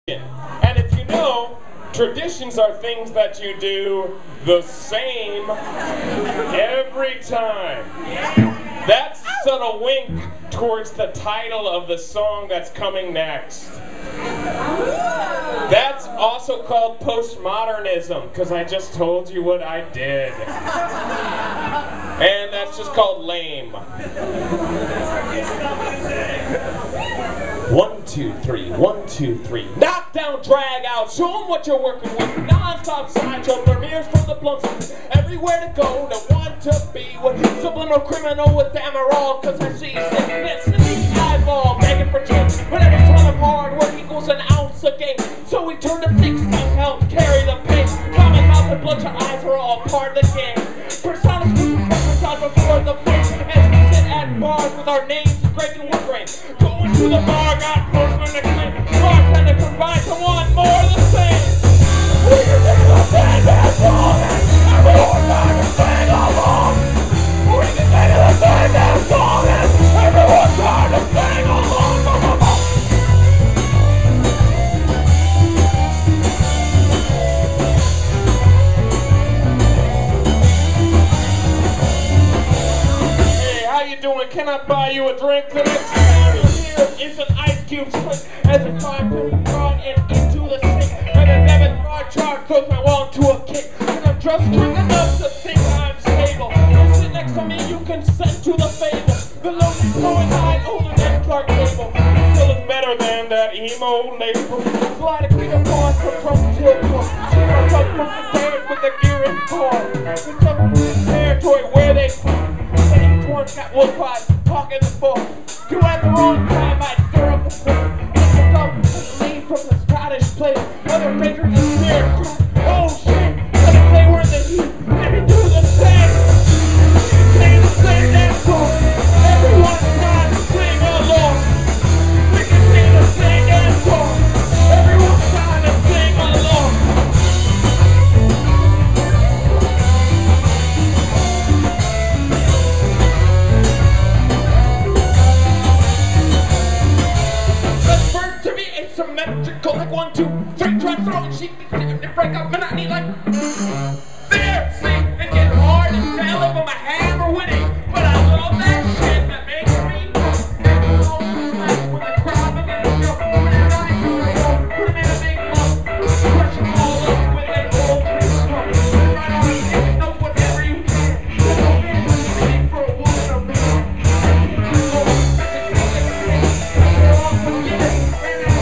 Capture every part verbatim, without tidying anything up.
And if you know, traditions are things that you do the same every time. That's a subtle wink towards the title of the song that's coming next. That's also called postmodernism, because I just told you what I did. And that's just called lame. One, two, three, one, two, three. Knock down, drag out, show them what you're working with. Non-stop sideshow, premieres from the blunts. Everywhere to go, to want to be with subliminal criminal with Amaral. Cause I see sickness in the eyeball, begging for change. But every ton of hard work equals an ounce a game. So we turn to fix and help carry the pain. Common mouth and bloodshot eyes are all part of the game. Personas prophesied before the face. As we sit at bars with our names breaking wood grain. Going to the bar, got postman to claim. Bartender combined to one more of the same. We can take the same as long as everyone's trying to sing along. We can take the same as long as everyone's trying to sing along. Hey, how you doing? Can I buy you a drink? The next time you're here is an ice cube split as a time to run and into the sink. And a debit card chart throws my wallet to a kick. And I'm just drunk enough to think I'm stable. You sit next to me, you consent to the fable. The lonely poet high, older than Clark Gable. You still look better than that emo label. Slide a clear pause from Trump to a tour. Zero truck from the pairs with the gear and car. The truck from the territory where they come. And each one got wood pies, talking the fork. You at the wrong time, I'd stir up the foot. It's a dumb lead from the Scottish place. Other patrons of spirit. Oh shit, let me play where the heat. Let me do the same. Sing the same damn song. Everyone's trying to sing along. We can sing the same damn song. Everyone's trying to sing along. Symmetrical like one, two, three, try to throw it, she break up monotony like there, see, it get hard and tell if I'm a hammer winning, but I love that shit that makes me when the crowd begins to go, when I ride through the road, put them in a big lump, crush them all up with an old tree stump, right on the stick and know whatever you can, there's no business waiting for a woman or man, so I can take it, they're all forgiven, and I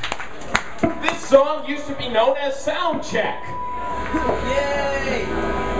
This song used to be known as Sound Check. Yay!